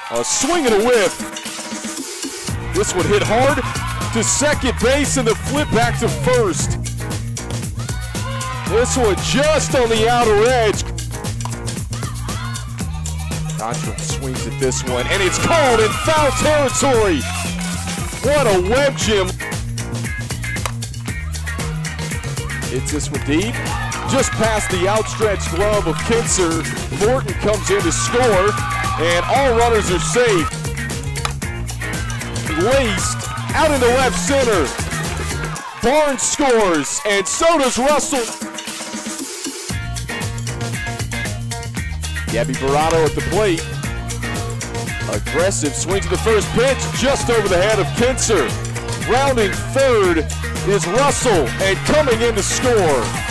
A swing and a whip. This one hit hard to second base and the flip back to first. This one just on the outer edge. Contrum swings at this one, and it's called in foul territory. What a web gem. Hits this one deep, just past the outstretched glove of Kinser. Morton comes in to score, and all runners are safe. Laced out into left center. Barnes scores, and so does Russell. Gabby Barato at the plate. Aggressive swing to the first pitch, just over the head of Kinser. Rounding third is Russell, and coming in to score.